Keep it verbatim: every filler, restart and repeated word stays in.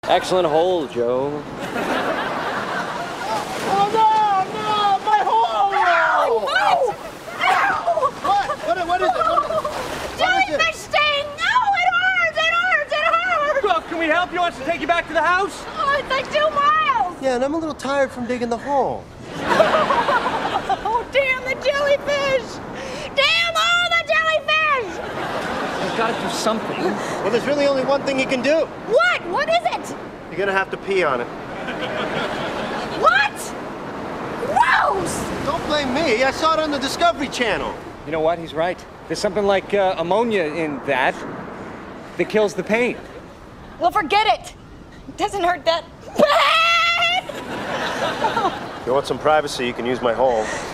Excellent hole, Joe. Oh no, no, my hole! Ow! Ow! Ow! What? What, what is it? What, what Jellyfish is it? sting! Oh, it hurts! It hurts! It hurts! Well, can we help you? Want us to take you back to the house? Oh, it's like two miles! Yeah, and I'm a little tired from digging the hole. Oh, damn the jellyfish! Damn all the jellyfish! We've got to do something. Well, there's really only one thing you can do. What? What is it? You're gonna have to pee on it. What? Gross! Don't blame me. I saw it on the Discovery Channel. You know what? He's right. There's something like uh, ammonia in that that kills the pain. Well, forget it. It doesn't hurt that bad. If you want some privacy, you can use my hole.